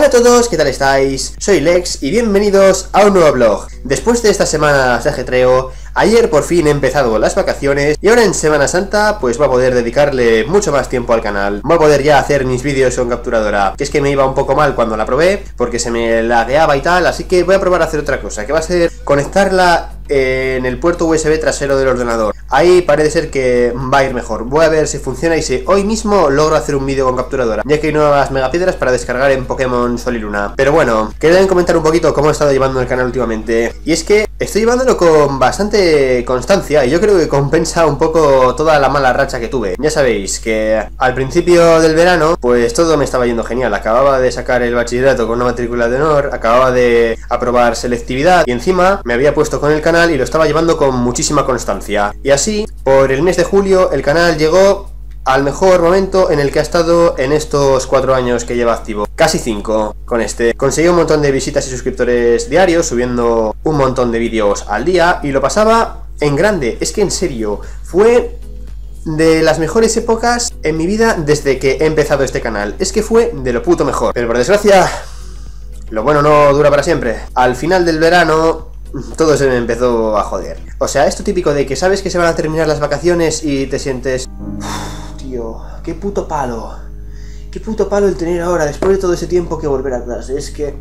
Hola a todos, ¿qué tal estáis? Soy Lex y bienvenidos a un nuevo vlog. Después de estas semanas de ajetreo, ayer por fin he empezado las vacaciones y ahora en Semana Santa pues voy a poder dedicarle mucho más tiempo al canal. Voy a poder ya hacer mis vídeos con capturadora, que es que me iba un poco mal cuando la probé porque se me lagueaba y tal, así que voy a probar a hacer otra cosa, que va a ser conectarla en el puerto USB trasero del ordenador. Ahí parece ser que va a ir mejor. Voy a ver si funciona y si hoy mismo logro hacer un vídeo con capturadora, ya que hay nuevas megapiedras para descargar en Pokémon Sol y Luna. Pero bueno, quería comentar un poquito cómo he estado llevando el canal últimamente. Y es que estoy llevándolo con bastante constancia y yo creo que compensa un poco toda la mala racha que tuve. Ya sabéis que al principio del verano pues todo me estaba yendo genial. Acababa de sacar el bachillerato con una matrícula de honor, acababa de aprobar selectividad y encima me había puesto con el canal y lo estaba llevando con muchísima constancia. Y así, por el mes de julio, el canal llegó al mejor momento en el que ha estado en estos 4 años que lleva activo. Casi 5 con este. Conseguí un montón de visitas y suscriptores diarios, subiendo un montón de vídeos al día y lo pasaba en grande. Es que en serio, fue de las mejores épocas en mi vida desde que he empezado este canal. Es que fue de lo puto mejor. Pero por desgracia, lo bueno no dura para siempre. Al final del verano todo se me empezó a joder. O sea, esto típico de que sabes que se van a terminar las vacaciones y te sientes... Tío, qué puto palo. Qué puto palo el tener ahora, después de todo ese tiempo, que volver a clase. Es que...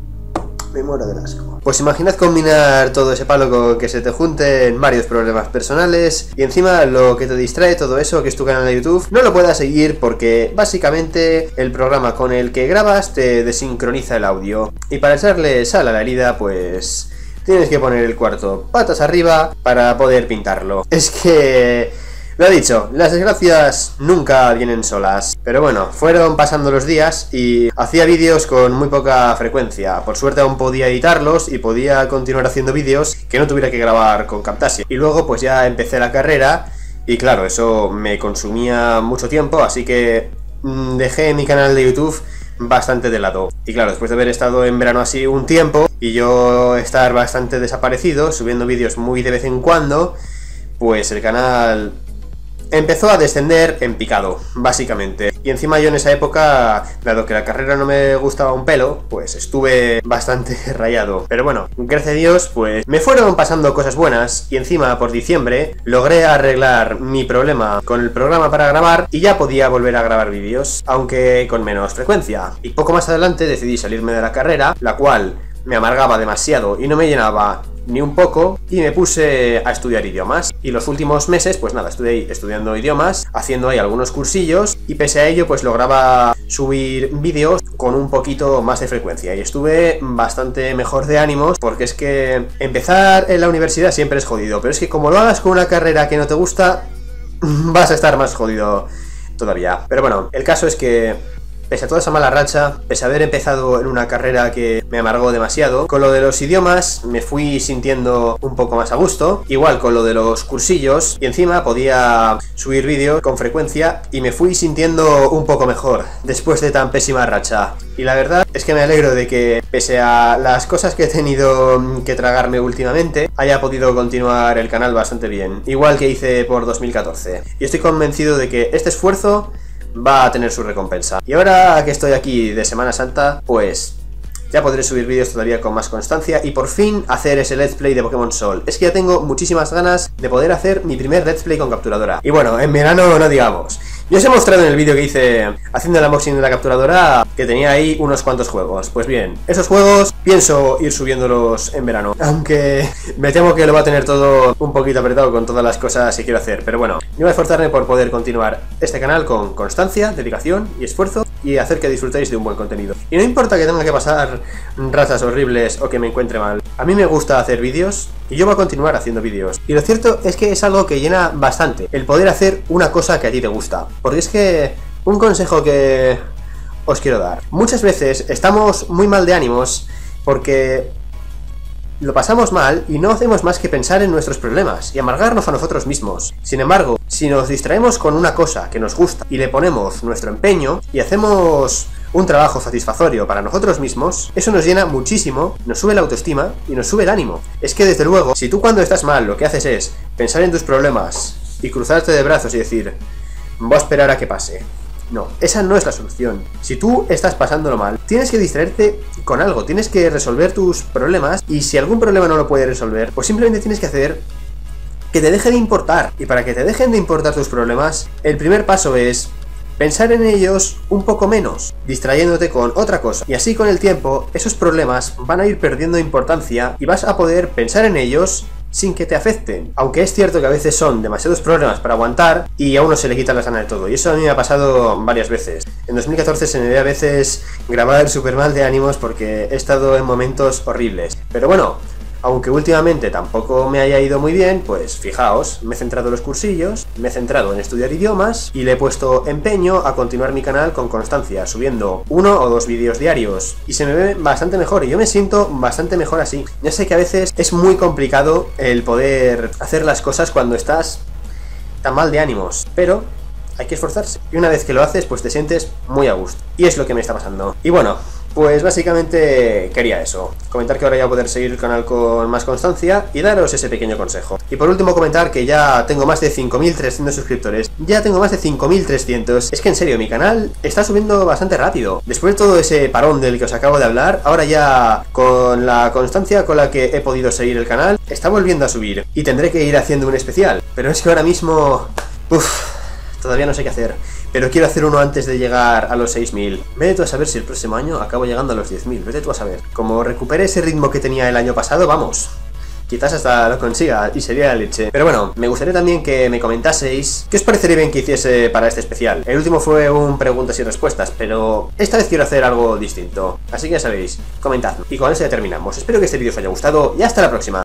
me muero del asco. Pues imaginad combinar todo ese palo con que se te junten varios problemas personales y encima lo que te distrae todo eso, que es tu canal de YouTube, no lo puedas seguir porque básicamente el programa con el que grabas te desincroniza el audio. Y para echarle sal a la herida, pues... tienes que poner el cuarto patas arriba para poder pintarlo. Es que... lo he dicho, las desgracias nunca vienen solas. Pero bueno, fueron pasando los días y hacía vídeos con muy poca frecuencia. Por suerte aún podía editarlos y podía continuar haciendo vídeos que no tuviera que grabar con Camtasia. Y luego pues ya empecé la carrera y claro, eso me consumía mucho tiempo, así que dejé mi canal de YouTube bastante de lado. Y claro, después de haber estado en verano así un tiempo y yo estar bastante desaparecido, subiendo vídeos muy de vez en cuando, pues el canal empezó a descender en picado, básicamente. Y encima yo en esa época, dado que la carrera no me gustaba un pelo, pues estuve bastante rayado. Pero bueno, gracias a Dios, pues me fueron pasando cosas buenas y encima por diciembre logré arreglar mi problema con el programa para grabar y ya podía volver a grabar vídeos, aunque con menos frecuencia. Y poco más adelante decidí salirme de la carrera, la cual me amargaba demasiado y no me llenaba ni un poco, y me puse a estudiar idiomas. Y los últimos meses, pues nada, estuve estudiando idiomas, haciendo ahí algunos cursillos, y pese a ello, pues lograba subir vídeos con un poquito más de frecuencia. Y estuve bastante mejor de ánimos, porque es que empezar en la universidad siempre es jodido, pero es que como lo hagas con una carrera que no te gusta, vas a estar más jodido todavía. Pero bueno, el caso es que pese a toda esa mala racha, pese a haber empezado en una carrera que me amargó demasiado, con lo de los idiomas me fui sintiendo un poco más a gusto, igual con lo de los cursillos, y encima podía subir vídeos con frecuencia y me fui sintiendo un poco mejor después de tan pésima racha. Y la verdad es que me alegro de que, pese a las cosas que he tenido que tragarme últimamente, haya podido continuar el canal bastante bien, igual que hice por 2014. Y estoy convencido de que este esfuerzo va a tener su recompensa. Y ahora que estoy aquí de Semana Santa, pues ya podré subir vídeos todavía con más constancia y por fin hacer ese Let's Play de Pokémon Sol. Es que ya tengo muchísimas ganas de poder hacer mi primer Let's Play con capturadora. Y bueno, en verano no digamos. Yo os he mostrado en el vídeo que hice haciendo el unboxing de la capturadora que tenía ahí unos cuantos juegos. Pues bien, esos juegos pienso ir subiéndolos en verano, aunque me temo que lo va a tener todo un poquito apretado con todas las cosas que quiero hacer. Pero bueno, yo voy a esforzarme por poder continuar este canal con constancia, dedicación y esfuerzo y hacer que disfrutéis de un buen contenido. Y no importa que tenga que pasar razas horribles o que me encuentre mal, a mí me gusta hacer vídeos y yo voy a continuar haciendo vídeos. Y lo cierto es que es algo que llena bastante, el poder hacer una cosa que a ti te gusta. Porque es que un consejo que os quiero dar: muchas veces estamos muy mal de ánimos porque lo pasamos mal y no hacemos más que pensar en nuestros problemas y amargarnos a nosotros mismos. Sin embargo, si nos distraemos con una cosa que nos gusta y le ponemos nuestro empeño y hacemos un trabajo satisfactorio para nosotros mismos, eso nos llena muchísimo, nos sube la autoestima y nos sube el ánimo. Es que desde luego, si tú cuando estás mal lo que haces es pensar en tus problemas y cruzarte de brazos y decir, voy a esperar a que pase, No, esa no es la solución. Si tú estás pasándolo mal, tienes que distraerte con algo, tienes que resolver tus problemas, y si algún problema no lo puedes resolver, pues simplemente tienes que hacer que te deje de importar. Y para que te dejen de importar tus problemas, el primer paso es pensar en ellos un poco menos, distrayéndote con otra cosa. Y así con el tiempo, esos problemas van a ir perdiendo importancia y vas a poder pensar en ellos sin que te afecten. Aunque es cierto que a veces son demasiados problemas para aguantar y a uno se le quita la gana de todo. Y eso a mí me ha pasado varias veces. En 2014 se me ve a veces grabar súper mal de ánimos porque he estado en momentos horribles. Pero bueno, aunque últimamente tampoco me haya ido muy bien, pues fijaos, me he centrado en los cursillos, me he centrado en estudiar idiomas y le he puesto empeño a continuar mi canal con constancia, subiendo 1 o 2 vídeos diarios. Y se me ve bastante mejor y yo me siento bastante mejor así. Ya sé que a veces es muy complicado el poder hacer las cosas cuando estás tan mal de ánimos, pero hay que esforzarse. Y una vez que lo haces, pues te sientes muy a gusto. Y es lo que me está pasando. Y bueno, pues básicamente quería eso, comentar que ahora ya voy a poder seguir el canal con más constancia y daros ese pequeño consejo. Y por último comentar que ya tengo más de 5.300 suscriptores, ya tengo más de 5.300, es que en serio mi canal está subiendo bastante rápido. Después de todo ese parón del que os acabo de hablar, ahora ya con la constancia con la que he podido seguir el canal, está volviendo a subir y tendré que ir haciendo un especial, pero es que ahora mismo, todavía no sé qué hacer. Pero quiero hacer uno antes de llegar a los 6.000. Vete tú a saber si el próximo año acabo llegando a los 10.000. Vete tú a saber. Como recupere ese ritmo que tenía el año pasado, vamos. Quizás hasta lo consiga y sería la leche. Pero bueno, me gustaría también que me comentaseis qué os parecería bien que hiciese para este especial. El último fue un preguntas y respuestas, pero esta vez quiero hacer algo distinto. Así que ya sabéis, comentadlo. Y con eso ya terminamos. Espero que este vídeo os haya gustado y hasta la próxima.